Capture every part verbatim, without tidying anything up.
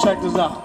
check this out.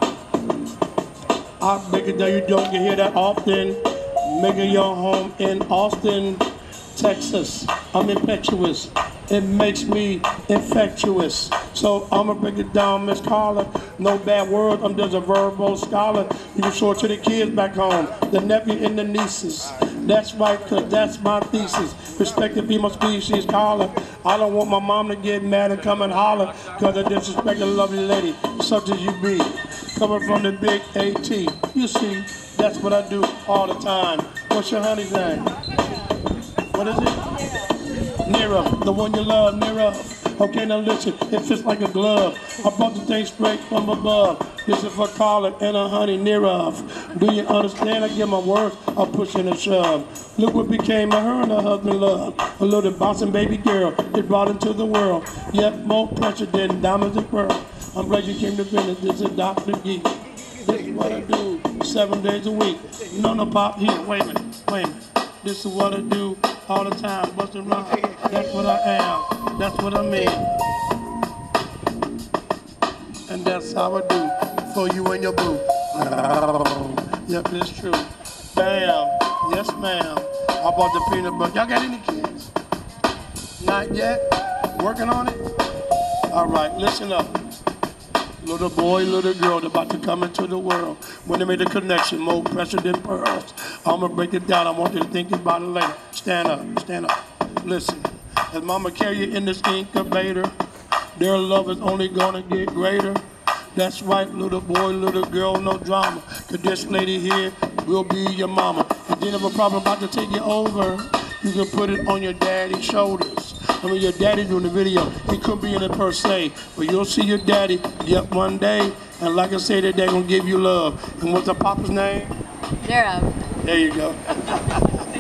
I make it that you don't get hear that often. Making your home in Austin, Texas. I'm impetuous. It makes me infectious. So I'ma break it down, Miss Carla. No bad words, I'm just a verbal scholar. You can show it to the kids back home, the nephew and the nieces. That's right, cause that's my thesis. Respect the female species, Carla. I don't want my mom to get mad and come and holler cause I disrespect a lovely lady, such as you be. Coming from the big AT. You see, that's what I do all the time. What's your honey's name? What is it? Nearer, the one you love, nearer. Okay, now listen, it fits like a glove. I brought the thing straight from above. This is for Carla and her honey, nearer. Do you understand? I give my word, I push and a shove. Look what became of her and her husband love. A little bouncing baby girl, it brought into the world. Yet more pressure than diamonds and pearl. I'm glad you came to visit. This is Doctor G. This is what I do, seven days a week. No, no, pop, here, wait a minute, wait a minute. This is what I do all the time, busting rhymes. That's what I am, that's what I mean. And that's how I do for you and your boo. Yep, it's true. Bam, yes ma'am. I bought the peanut butter. Y'all got any kids? Not yet? Working on it? All right, listen up. Little boy, little girl, they're about to come into the world. When they made the connection, more pressure than pearls. I'm gonna break it down, I want you to think about it later. Stand up, stand up, listen. As mama carry you in this incubator, their love is only gonna get greater. That's right, little boy, little girl, no drama. Cause this lady here will be your mama. If you have a problem about to take you over, you can put it on your daddy's shoulders. I mean, your daddy doing the video, he couldn't be in it per se, but you'll see your daddy, yep, one day, and like I said, they're gonna give you love. And what's the papa's name? Thereof. There you go.